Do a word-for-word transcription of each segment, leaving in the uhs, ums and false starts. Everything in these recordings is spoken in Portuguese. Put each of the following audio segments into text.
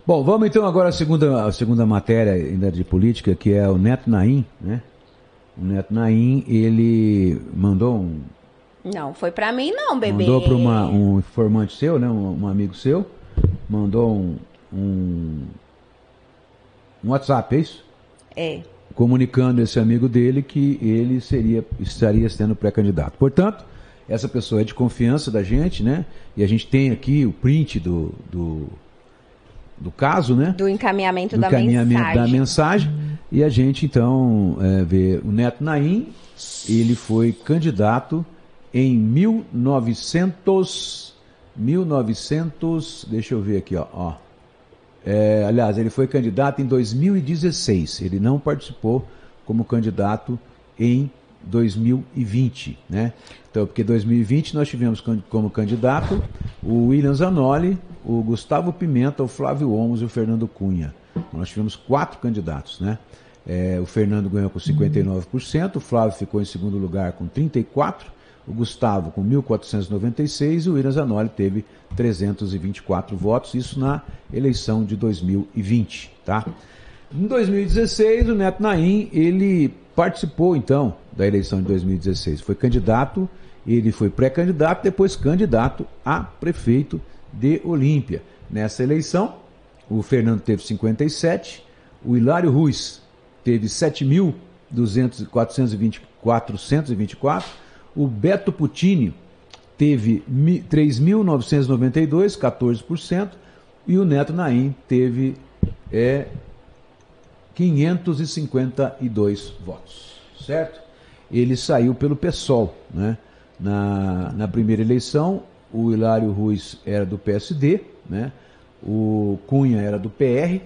Bom, vamos então agora à segunda, a segunda matéria ainda de política, que é o Neto Naim, né? O Neto Naim, ele mandou um... Não, foi pra mim não, bebê. Mandou para um informante seu, né? Um, um amigo seu, mandou um, um, um WhatsApp, é isso? É. Comunicando esse amigo dele que ele seria, estaria sendo pré-candidato. Portanto, essa pessoa é de confiança da gente, né? E a gente tem aqui o print do, do, do caso, né? Do encaminhamento, do da, encaminhamento mensagem. da mensagem. E a gente, então, é, vê o Neto Naim, ele foi candidato em mil e novecentos, mil e novecentos, deixa eu ver aqui, ó, ó. É, aliás, ele foi candidato em dois mil e dezesseis, ele não participou como candidato em dois mil e vinte, né? Então, porque em dois mil e vinte nós tivemos como candidato o William Zanoli, o Gustavo Pimenta, o Flávio Omos e o Fernando Cunha. Nós tivemos quatro candidatos, né? É, o Fernando ganhou com cinquenta e nove por cento, o Flávio ficou em segundo lugar com trinta e quatro por cento, o Gustavo com mil quatrocentos e noventa e seis e o William Zanoli teve trezentos e vinte e quatro votos, isso na eleição de dois mil e vinte, tá? Em dois mil e dezesseis, o Neto Naim, ele participou, então, da eleição de dois mil e dezesseis. Foi candidato, ele foi pré-candidato, depois candidato a prefeito de Olímpia. Nessa eleição, o Fernando teve cinquenta e sete, o Hilário Ruiz teve sete mil quatrocentos e vinte e quatro, o Beto Putini teve três mil novecentos e noventa e dois, quatorze por cento, e o Neto Naim teve é, quinhentos e cinquenta e dois votos, certo? Ele saiu pelo PSOL, né? Na, na primeira eleição, o Hilário Ruiz era do P S D, né? O Cunha era do P R,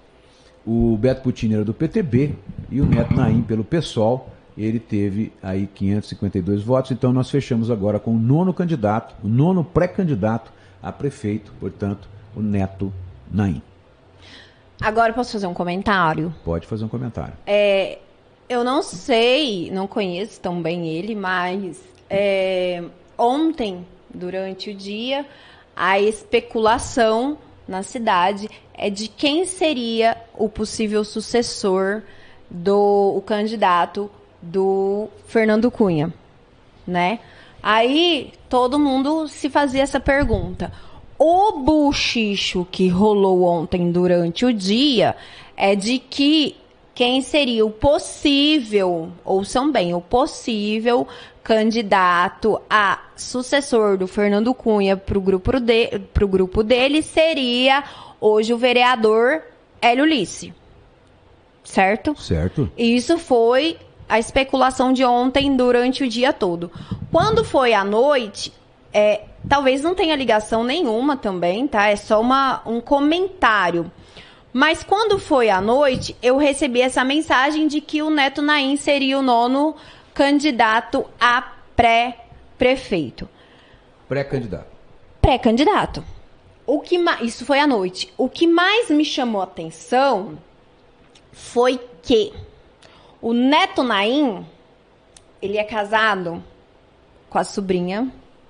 o Beto Putini era do P T B e o Neto Naim pelo PSOL. Ele teve aí quinhentos e cinquenta e dois votos, então nós fechamos agora com o nono candidato, o nono pré-candidato a prefeito, portanto, o Neto Naim. Agora posso fazer um comentário? Pode fazer um comentário. É, eu não sei, não conheço tão bem ele, mas é, ontem, durante o dia, a especulação na cidade é de quem seria o possível sucessor do o candidato do Fernando Cunha, né? Aí todo mundo se fazia essa pergunta. O buchicho que rolou ontem durante o dia é de que quem seria o possível, ouçam bem, o possível candidato a sucessor do Fernando Cunha para o grupo, de, pro grupo dele seria hoje o vereador Hélio Ulisse. Certo? Certo. E isso foi a especulação de ontem durante o dia todo. Quando foi à noite, é, talvez não tenha ligação nenhuma também, tá? É só uma, um comentário. Mas quando foi à noite, eu recebi essa mensagem de que o Neto Naim seria o nono candidato a pré-prefeito. Pré-candidato. Pré-candidato. O que ma... Isso foi à noite. O que mais me chamou a atenção foi que o Neto Naim, ele é casado com a sobrinha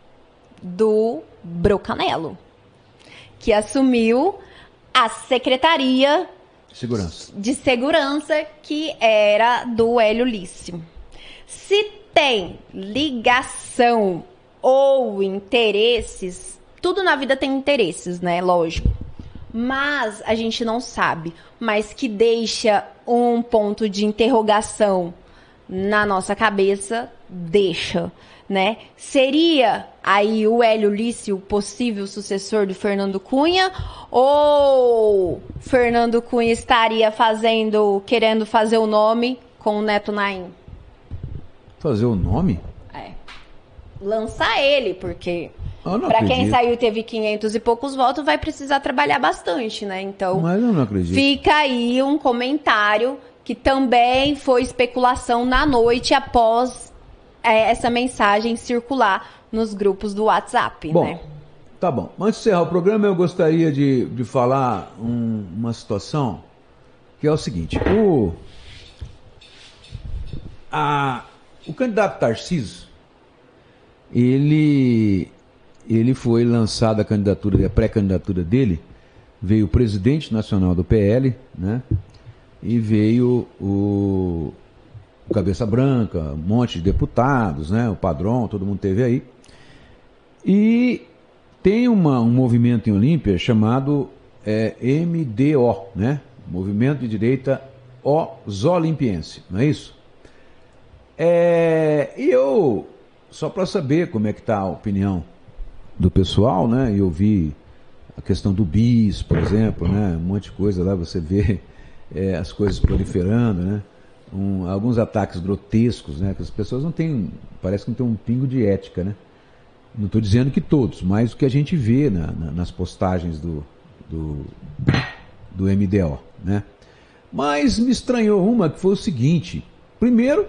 do Brocanello, que assumiu a Secretaria Segurança. de Segurança, que era do Hélio Ulisse. Se tem ligação ou interesses, tudo na vida tem interesses, né? Lógico. Mas a gente não sabe, mas que deixa um ponto de interrogação na nossa cabeça, deixa, né? Seria aí o Hélio Ulisse o possível sucessor do Fernando Cunha, ou Fernando Cunha estaria fazendo, querendo fazer o nome com o Neto Naim? Fazer o nome? É. Lançar ele, porque para quem saiu teve quinhentos e poucos votos, vai precisar trabalhar bastante, né? Então, mas eu não acredito. Fica aí um comentário que também foi especulação na noite após é, essa mensagem circular nos grupos do WhatsApp, bom, né? Tá bom. Antes de encerrar o programa, eu gostaria de, de falar um, uma situação que é o seguinte. O, a, o candidato Tarcísio, ele... ele foi lançado a candidatura, a pré-candidatura dele veio o presidente nacional do P L, né? E veio o, o Cabeça Branca, um monte de deputados, né? O Padrão, todo mundo teve aí. E tem uma, um movimento em Olímpia chamado é, M D O, né? Movimento de Direita Olimpiense, não é isso? É, e eu, só para saber como é que está a opinião do pessoal, né? Eu vi a questão do bis, por exemplo, né? Um monte de coisa lá, você vê é, as coisas proliferando, né? Um, alguns ataques grotescos, né? Que as pessoas não têm, parece que não tem um pingo de ética, né? Não estou dizendo que todos, mas o que a gente vê na, na, nas postagens do, do, do M D O, né? Mas me estranhou uma que foi o seguinte: primeiro,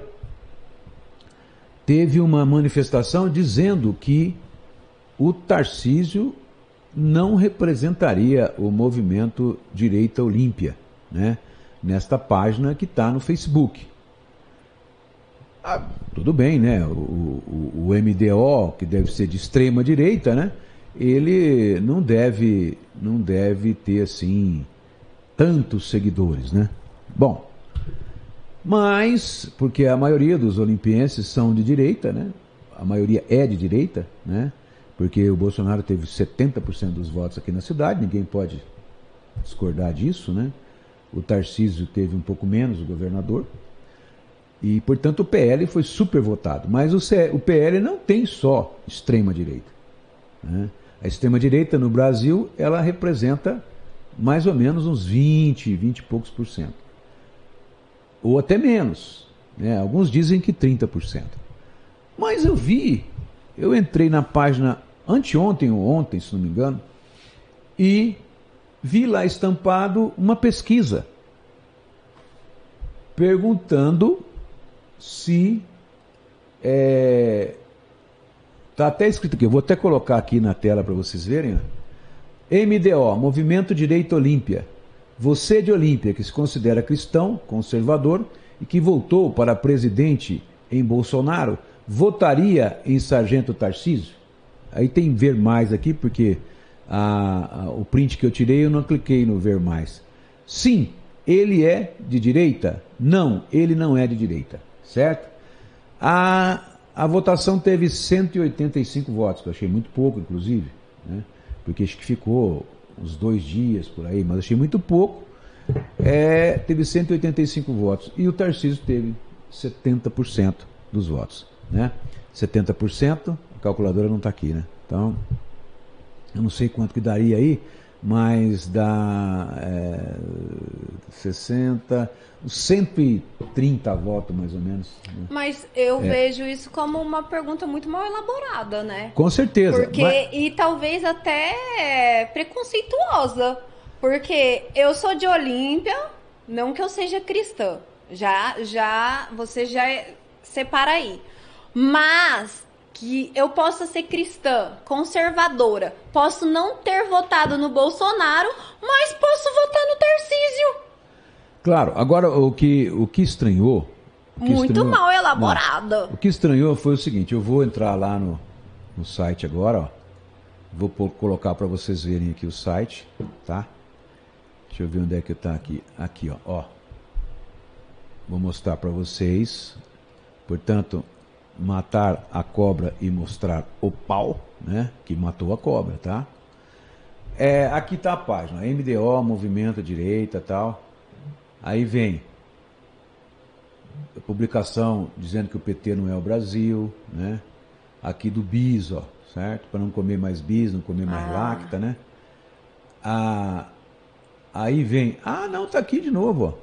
teve uma manifestação dizendo que o Tarcísio não representaria o movimento Direita Olímpia, né? Nesta página que está no Facebook. Ah, tudo bem, né? O, o, o M D O, que deve ser de extrema direita, né? Ele não deve, não deve ter assim tantos seguidores, né? Bom, mas porque a maioria dos olimpienses são de direita, né? A maioria é de direita, né? Porque o Bolsonaro teve setenta por cento dos votos aqui na cidade, ninguém pode discordar disso, né? O Tarcísio teve um pouco menos, o governador. E, portanto, o P L foi super votado. Mas o, C... o P L não tem só extrema-direita, né? A extrema-direita no Brasil, ela representa mais ou menos uns vinte, vinte e poucos por cento. Ou até menos, né? Alguns dizem que trinta por cento. Mas eu vi, eu entrei na página anteontem ou ontem, se não me engano, e vi lá estampado uma pesquisa perguntando se é, tá até escrito aqui, eu vou até colocar aqui na tela para vocês verem, ó. M D O, Movimento Direita Olímpia. Você de Olímpia, que se considera cristão, conservador e que voltou para presidente em Bolsonaro, votaria em Sargento Tarcísio? Aí tem ver mais aqui, porque a, a, o print que eu tirei eu não cliquei no ver mais. Sim, ele é de direita? Não, ele não é de direita, certo? A, a votação teve cento e oitenta e cinco votos, que eu achei muito pouco, inclusive, né? Porque acho que ficou uns dois dias por aí, mas achei muito pouco. É, teve cento e oitenta e cinco votos e o Tarcísio teve setenta por cento dos votos, né? setenta por cento, a calculadora não está aqui, né? Então, eu não sei quanto que daria aí, mas dá é, sessenta, cento e trinta votos mais ou menos, né? Mas eu é. vejo isso como uma pergunta muito mal elaborada, né? Com certeza. Porque, mas... E talvez até preconceituosa. Porque eu sou de Olímpia, não que eu seja cristã. Já, já, você já separa aí. Mas que eu possa ser cristã, conservadora, posso não ter votado no Bolsonaro, mas posso votar no Tarcísio. Claro, agora o que, o que estranhou... O que Muito estranhou, mal elaborada. Não, o que estranhou foi o seguinte, eu vou entrar lá no, no site agora, ó. Vou pôr, colocar para vocês verem aqui o site, tá? Deixa eu ver onde é que está aqui. Aqui, ó, ó. Vou mostrar para vocês. Portanto, matar a cobra e mostrar o pau, né? Que matou a cobra, tá? É, aqui está a página, M D O, Movimento Direita, tal. Aí vem a publicação dizendo que o P T não é o Brasil, né? Aqui do bis, ó, certo? Para não comer mais bis, não comer mais ah. lacta, né? A, aí vem, ah, não, tá aqui de novo, ó.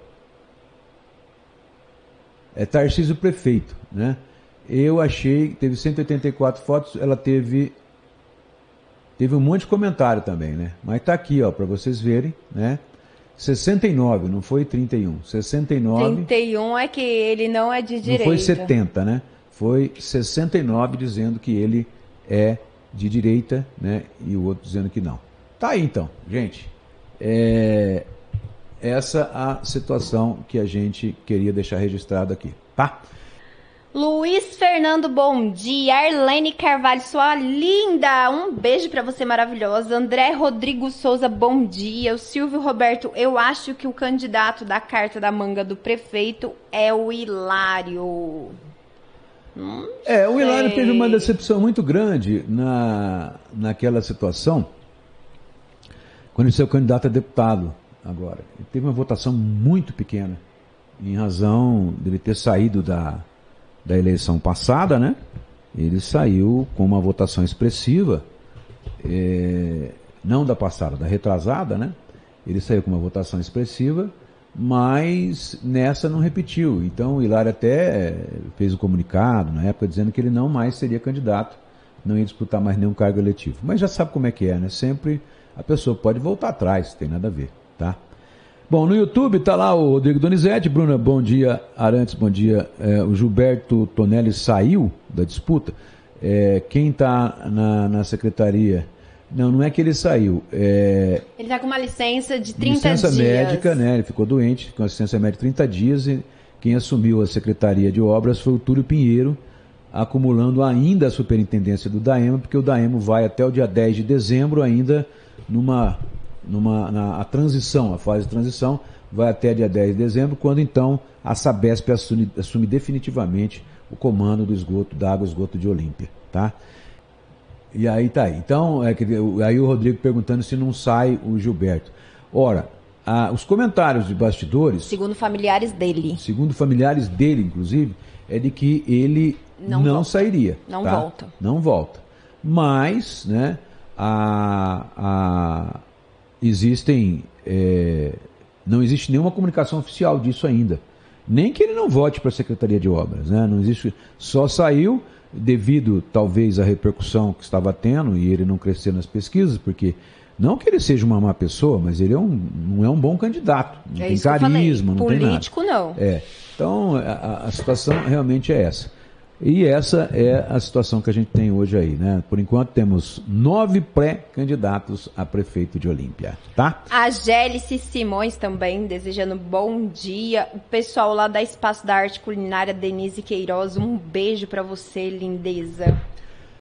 É Tarcísio prefeito, né? Eu achei, teve cento e oitenta e quatro fotos, ela teve teve um monte de comentário também, né? Mas tá aqui, ó, para vocês verem, né? sessenta e nove, não foi trinta e um. sessenta e nove. trinta e um é que ele não é de direita. Não foi setenta, né? Foi sessenta e nove dizendo que ele é de direita, né? E o outro dizendo que não. Tá aí então, gente. É essa a situação que a gente queria deixar registrado aqui, tá? Luiz Fernando, bom dia. Arlene Carvalho, sua linda. Um beijo pra você, maravilhosa. André Rodrigo Souza, bom dia. O Silvio Roberto, eu acho que o candidato da carta da manga do prefeito é o Hilário. Não é, o Hilário sei. teve uma decepção muito grande na, naquela situação, quando ele saiu candidato a deputado agora. Ele teve uma votação muito pequena, em razão dele ter saído da... da eleição passada, né? Ele saiu com uma votação expressiva, é, não da passada, da retrasada, né? Ele saiu com uma votação expressiva, mas nessa não repetiu. Então o Hilário até fez o comunicado na época dizendo que ele não mais seria candidato, não ia disputar mais nenhum cargo eletivo. Mas já sabe como é que é, né? Sempre a pessoa pode voltar atrás, tem nada a ver, tá? Bom, no YouTube tá lá o Rodrigo Donizete. Bruna, bom dia. Arantes, bom dia. É, o Gilberto Tonelli saiu da disputa. É, quem tá na, na secretaria... Não, não é que ele saiu. É, ele tá com uma licença de trinta licença dias. Licença médica, né? Ele ficou doente, com a licença médica de trinta dias. E quem assumiu a Secretaria de Obras foi o Túlio Pinheiro, acumulando ainda a superintendência do DAEMO, porque o DAEMO vai até o dia dez de dezembro ainda numa... Numa, na a transição, a fase de transição, vai até dia dez de dezembro, quando então a Sabesp assume, assume definitivamente o comando do esgoto, da água e esgoto de Olímpia, tá? E aí tá aí. Então, é que, aí o Rodrigo perguntando se não sai o Gilberto. Ora, a, os comentários de bastidores... Segundo familiares dele. Segundo familiares dele, inclusive, é de que ele não, não sairia. Não tá? volta. Não volta. Mas, né, a... a existem, é, não existe nenhuma comunicação oficial disso ainda. Nem que ele não vote para a Secretaria de Obras, né? Não existe, só saiu devido talvez à repercussão que estava tendo e ele não crescer nas pesquisas, porque não que ele seja uma má pessoa, mas ele é um, não é um bom candidato, não é tem carisma, não tem nada. Político não. É. Então a, a situação realmente é essa. E essa é a situação que a gente tem hoje aí, né? Por enquanto temos nove pré-candidatos a prefeito de Olímpia, tá? A Gélice Simões também, desejando bom dia. O pessoal lá da Espaço da Arte Culinária, Denise Queiroz, um beijo pra você, lindeza.